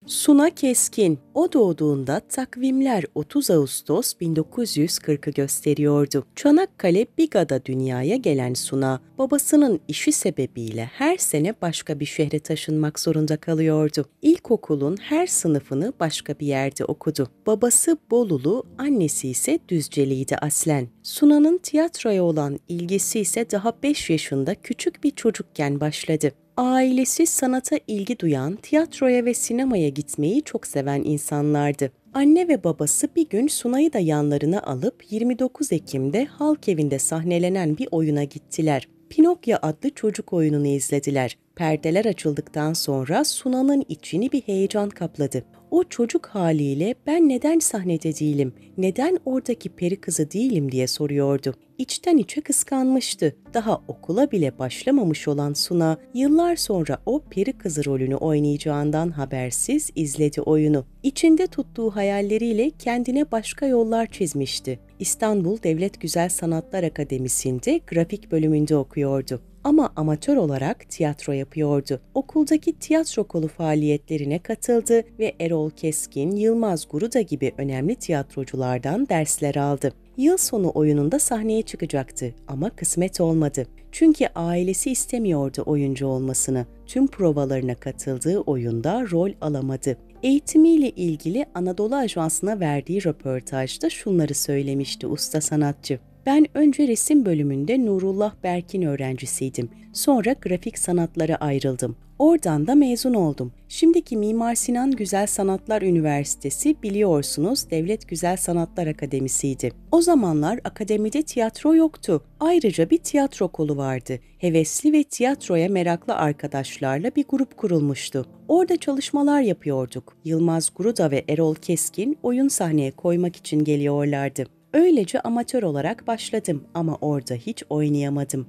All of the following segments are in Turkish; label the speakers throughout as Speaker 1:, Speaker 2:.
Speaker 1: Suna Keskin, o doğduğunda takvimler 30 Ağustos 1940'ı gösteriyordu. Çanakkale Biga'da dünyaya gelen Suna, babasının işi sebebiyle her sene başka bir şehre taşınmak zorunda kalıyordu. İlkokulun her sınıfını başka bir yerde okudu. Babası Bolulu, annesi ise Düzceliydi aslen. Suna'nın tiyatroya olan ilgisi ise daha 5 yaşında küçük bir çocukken başladı. Ailesi sanata ilgi duyan, tiyatroya ve sinemaya gitmeyi çok seven insanlardı. Anne ve babası bir gün Sunay'ı da yanlarına alıp 29 Ekim'de Halkevinde sahnelenen bir oyuna gittiler. Pinokyo adlı çocuk oyununu izlediler. Perdeler açıldıktan sonra Suna'nın içini bir heyecan kapladı. O çocuk haliyle ben neden sahnede değilim, neden oradaki peri kızı değilim diye soruyordu. İçten içe kıskanmıştı. Daha okula bile başlamamış olan Suna, yıllar sonra o peri kızı rolünü oynayacağından habersiz izledi oyunu. İçinde tuttuğu hayalleriyle kendine başka yollar çizmişti. İstanbul Devlet Güzel Sanatlar Akademisi'nde grafik bölümünde okuyordu. Ama amatör olarak tiyatro yapıyordu. Okuldaki tiyatro kolu faaliyetlerine katıldı ve Erol Keskin, Yılmaz Guruda gibi önemli tiyatroculardan dersler aldı. Yıl sonu oyununda sahneye çıkacaktı ama kısmet olmadı. Çünkü ailesi istemiyordu oyuncu olmasını. Tüm provalarına katıldığı oyunda rol alamadı. Eğitimiyle ilgili Anadolu Ajansı'na verdiği röportajda şunları söylemişti usta sanatçı. Ben önce resim bölümünde Nurullah Berk'in öğrencisiydim. Sonra grafik sanatlara ayrıldım. Oradan da mezun oldum. Şimdiki Mimar Sinan Güzel Sanatlar Üniversitesi biliyorsunuz Devlet Güzel Sanatlar Akademisi'ydi. O zamanlar akademide tiyatro yoktu. Ayrıca bir tiyatro kolu vardı. Hevesli ve tiyatroya meraklı arkadaşlarla bir grup kurulmuştu. Orada çalışmalar yapıyorduk. Yılmaz Guruda ve Erol Keskin oyun sahneye koymak için geliyorlardı. Öylece amatör olarak başladım ama orada hiç oynayamadım.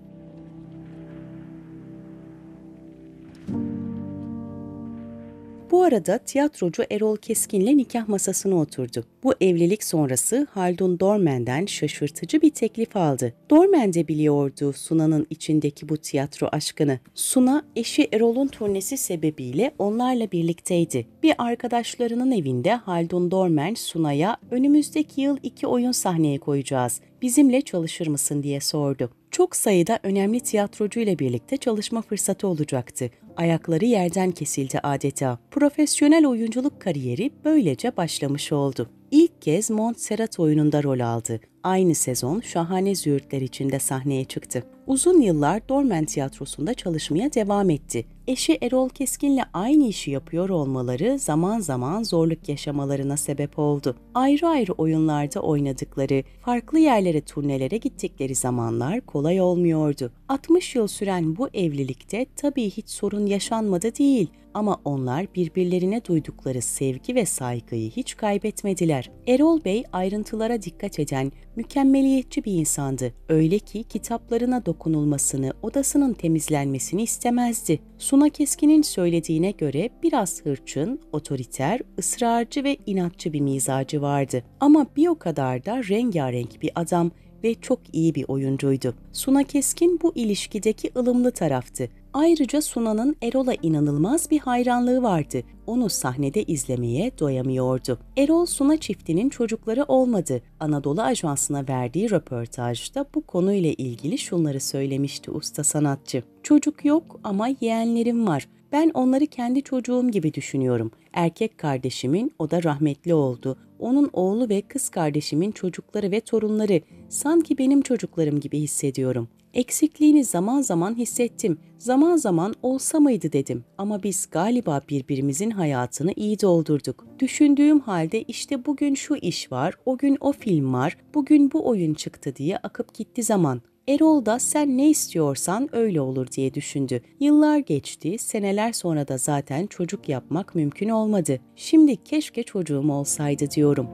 Speaker 1: Bu arada tiyatrocu Erol Keskin'le nikah masasına oturdu. Bu evlilik sonrası Haldun Dormen'den şaşırtıcı bir teklif aldı. Dormen de biliyordu Suna'nın içindeki bu tiyatro aşkını. Suna, eşi Erol'un turnesi sebebiyle onlarla birlikteydi. Bir arkadaşlarının evinde Haldun Dormen Suna'ya önümüzdeki yıl 2 oyun sahneye koyacağız. Bizimle çalışır mısın diye sordu. Çok sayıda önemli tiyatrocu ile birlikte çalışma fırsatı olacaktı. Ayakları yerden kesildi adeta. Profesyonel oyunculuk kariyeri böylece başlamış oldu. İlk kez Montserrat oyununda rol aldı. Aynı sezon Şahane Züğürtler içinde sahneye çıktı. Uzun yıllar Dormen Tiyatrosu'nda çalışmaya devam etti. Eşi Erol Keskin'le aynı işi yapıyor olmaları zaman zaman zorluk yaşamalarına sebep oldu. Ayrı ayrı oyunlarda oynadıkları, farklı yerlere turnelere gittikleri zamanlar kolay olmuyordu. 60 yıl süren bu evlilikte tabii hiç sorun yaşanmadı değil. Ama onlar birbirlerine duydukları sevgi ve saygıyı hiç kaybetmediler. Erol Bey ayrıntılara dikkat eden, mükemmeliyetçi bir insandı. Öyle ki kitaplarına dokunulmasını, odasının temizlenmesini istemezdi. Suna Keskin'in söylediğine göre biraz hırçın, otoriter, ısrarcı ve inatçı bir mizacı vardı. Ama bir o kadar da rengarenk bir adam ve çok iyi bir oyuncuydu. Suna Keskin bu ilişkideki ılımlı taraftı. Ayrıca Suna'nın Erol'a inanılmaz bir hayranlığı vardı. Onu sahnede izlemeye doyamıyordu. Erol Suna çiftinin çocukları olmadı. Anadolu Ajansı'na verdiği röportajda bu konuyla ilgili şunları söylemişti usta sanatçı. Çocuk yok ama yeğenlerim var. Ben onları kendi çocuğum gibi düşünüyorum. Erkek kardeşimin, o da rahmetli oldu. Onun oğlu ve kız kardeşimin çocukları ve torunları sanki benim çocuklarım gibi hissediyorum. Eksikliğini zaman zaman hissettim. Zaman zaman olsa mıydı dedim. Ama biz galiba birbirimizin hayatını iyi doldurduk. Düşündüğüm halde işte bugün şu iş var, o gün o film var, bugün bu oyun çıktı diye akıp gitti zaman. Erol da sen ne istiyorsan öyle olur diye düşündü. Yıllar geçti, seneler sonra da zaten çocuk yapmak mümkün olmadı. Şimdi keşke çocuğum olsaydı diyorum.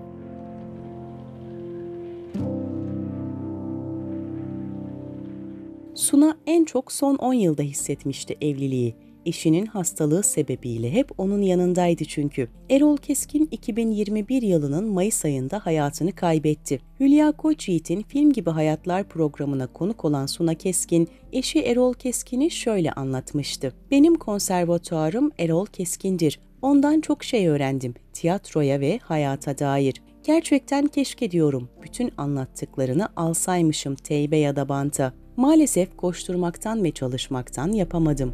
Speaker 1: Suna en çok son 10 yılda hissetmişti evliliği. Eşinin hastalığı sebebiyle hep onun yanındaydı çünkü. Erol Keskin 2021 yılının Mayıs ayında hayatını kaybetti. Hülya Koçyiğit'in Film Gibi Hayatlar programına konuk olan Suna Keskin, eşi Erol Keskin'i şöyle anlatmıştı. Benim konservatuarım Erol Keskin'dir. Ondan çok şey öğrendim, tiyatroya ve hayata dair. Gerçekten keşke diyorum, bütün anlattıklarını alsaymışım teybe ya da banta. Maalesef koşturmaktan ve çalışmaktan yapamadım.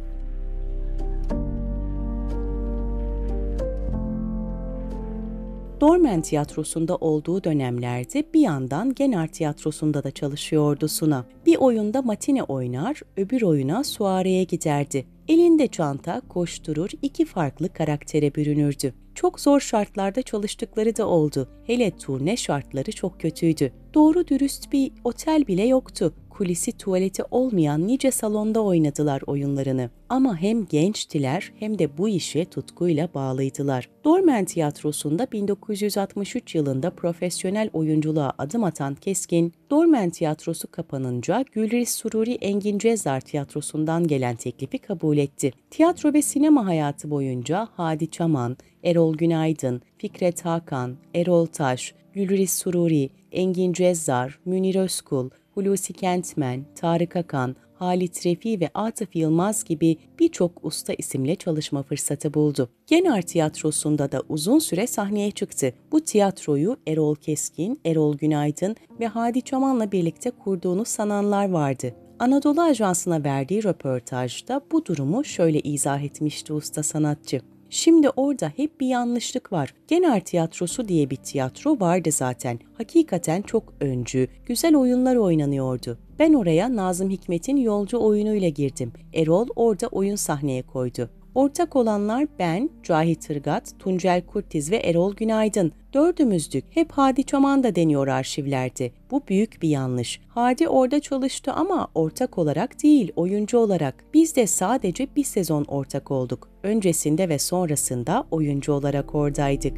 Speaker 1: Dormen Tiyatrosu'nda olduğu dönemlerde bir yandan Genart Tiyatrosu'nda da çalışıyordu Suna. Bir oyunda matine oynar, öbür oyuna suareye giderdi. Elinde çanta, koşturur, iki farklı karaktere bürünürdü. Çok zor şartlarda çalıştıkları da oldu. Hele turne şartları çok kötüydü. Doğru dürüst bir otel bile yoktu. Kulisi tuvaleti olmayan nice salonda oynadılar oyunlarını. Ama hem gençtiler hem de bu işe tutkuyla bağlıydılar. Dormen Tiyatrosu'nda 1963 yılında profesyonel oyunculuğa adım atan Keskin, Dormen Tiyatrosu kapanınca Gülriz Sururi Engin Cezzar Tiyatrosu'ndan gelen teklifi kabul etti. Tiyatro ve sinema hayatı boyunca Hadi Çaman, Erol Günaydın, Fikret Hakan, Erol Taş, Gülriz Sururi, Engin Cezzar, Münir Özkul, Hulusi Kentmen, Tarık Akan, Halit Refi ve Atıf Yılmaz gibi birçok usta isimle çalışma fırsatı buldu. Genart Tiyatrosu'nda da uzun süre sahneye çıktı. Bu tiyatroyu Erol Keskin, Erol Günaydın ve Hadi Çaman'la birlikte kurduğunu sananlar vardı. Anadolu Ajansı'na verdiği röportajda bu durumu şöyle izah etmişti usta sanatçı. Şimdi orada hep bir yanlışlık var. Genart Tiyatrosu diye bir tiyatro vardı zaten. Hakikaten çok öncü, güzel oyunlar oynanıyordu. Ben oraya Nazım Hikmet'in Yolcu oyunuyla girdim. Erol orada oyun sahneye koydu. Ortak olanlar ben, Cahit Irgat, Tuncel Kurtiz ve Erol Günaydın. Dördümüzdük. Hep Hadi Çaman da deniyor arşivlerde. Bu büyük bir yanlış. Hadi orada çalıştı ama ortak olarak değil, oyuncu olarak. Biz de sadece bir sezon ortak olduk. Öncesinde ve sonrasında oyuncu olarak oradaydık.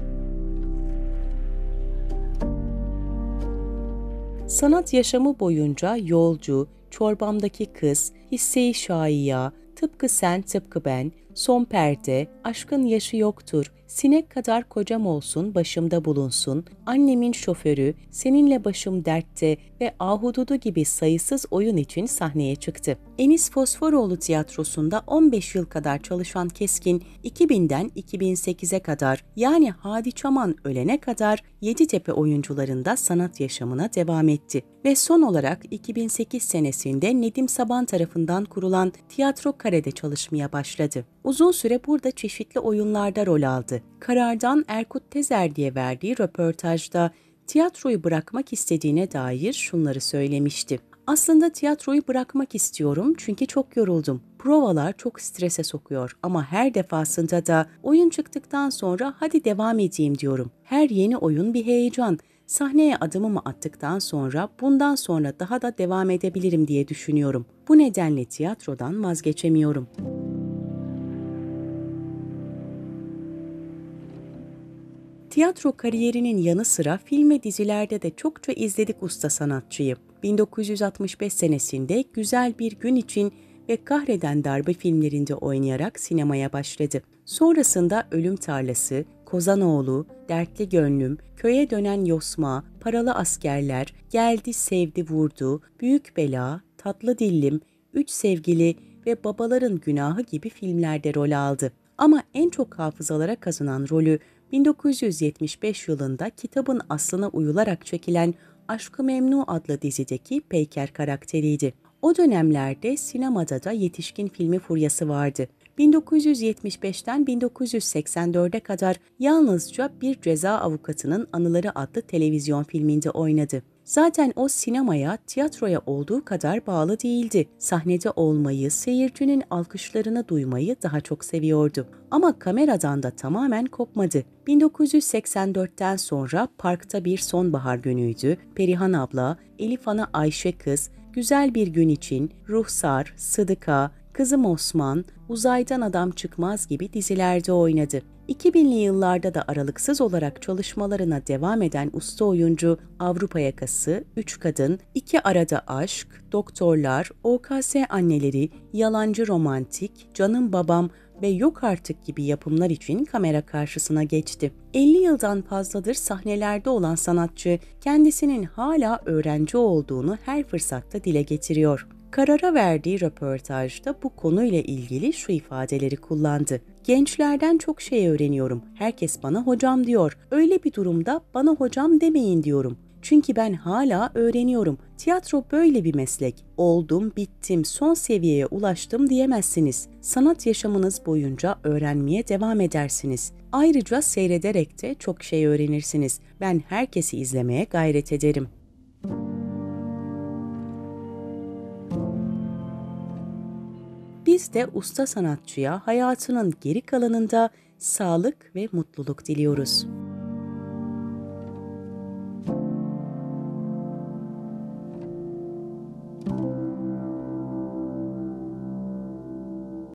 Speaker 1: Sanat yaşamı boyunca Yolcu, Çorbamdaki Kız, Hisse-i Şaiya, Tıpkı Sen Tıpkı Ben, Son Perde, Aşkın Yaşı Yoktur, Sinek Kadar Kocam Olsun Başımda Bulunsun, Annemin Şoförü, Seninle Başım Dertte ve Ahududu gibi sayısız oyun için sahneye çıktı. Enis Fosforoğlu Tiyatrosu'nda 15 yıl kadar çalışan Keskin, 2000'den 2008'e kadar yani Hadi Çaman ölene kadar Yeditepe oyuncularında sanat yaşamına devam etti. Ve son olarak 2008 senesinde Nedim Saban tarafından kurulan Tiyatro Kare'de çalışmaya başladı. Uzun süre burada çeşitli oyunlarda rol aldı. Karar'dan Erkut Tezer diye verdiği röportajda tiyatroyu bırakmak istediğine dair şunları söylemişti. Aslında tiyatroyu bırakmak istiyorum çünkü çok yoruldum. Provalar çok strese sokuyor ama her defasında da oyun çıktıktan sonra hadi devam edeyim diyorum. Her yeni oyun bir heyecan. Sahneye adımımı attıktan sonra bundan sonra daha da devam edebilirim diye düşünüyorum. Bu nedenle tiyatrodan vazgeçemiyorum. Tiyatro kariyerinin yanı sıra film ve dizilerde de çokça izledik usta sanatçıyı. 1965 senesinde Güzel Bir Gün için ve Kahreden Darbe filmlerinde oynayarak sinemaya başladı. Sonrasında Ölüm Tarlası, Kozanoğlu, Dertli Gönlüm, Köye Dönen Yosma, Paralı Askerler, Geldi Sevdi Vurdu, Büyük Bela, Tatlı Dillim, Üç Sevgili ve Babaların Günahı gibi filmlerde rol aldı. Ama en çok hafızalara kazınan rolü 1975 yılında kitabın aslına uyularak çekilen Aşk-ı Memnu adlı dizideki Peyker karakteriydi. O dönemlerde sinemada da yetişkin filmi furyası vardı. 1975'ten 1984'e kadar yalnızca Bir Ceza Avukatının Anıları adlı televizyon filminde oynadı. Zaten o sinemaya, tiyatroya olduğu kadar bağlı değildi. Sahnede olmayı, seyircinin alkışlarını duymayı daha çok seviyordu. Ama kameradan da tamamen kopmadı. 1984'ten sonra Parkta Bir Sonbahar Günüydü, Perihan Abla, Elif Ana Ayşe Kız, Güzel Bir Gün için, Ruhsar, Sıdıka, Kızım Osman, Uzaydan Adam Çıkmaz gibi dizilerde oynadı. 2000'li yıllarda da aralıksız olarak çalışmalarına devam eden usta oyuncu Avrupa Yakası, Üç Kadın, İki Arada Aşk, Doktorlar, OKS Anneleri, Yalancı Romantik, Canım Babam ve Yok Artık gibi yapımlar için kamera karşısına geçti. 50 yıldan fazladır sahnelerde olan sanatçı kendisinin hala öğrenci olduğunu her fırsatta dile getiriyor. Karar'a verdiği röportajda bu konuyla ilgili şu ifadeleri kullandı. Gençlerden çok şey öğreniyorum. Herkes bana hocam diyor. Öyle bir durumda bana hocam demeyin diyorum. Çünkü ben hala öğreniyorum. Tiyatro böyle bir meslek. Oldum, bittim, son seviyeye ulaştım diyemezsiniz. Sanat yaşamınız boyunca öğrenmeye devam edersiniz. Ayrıca seyrederek de çok şey öğrenirsiniz. Ben herkesi izlemeye gayret ederim. Biz de usta sanatçıya hayatının geri kalanında sağlık ve mutluluk diliyoruz.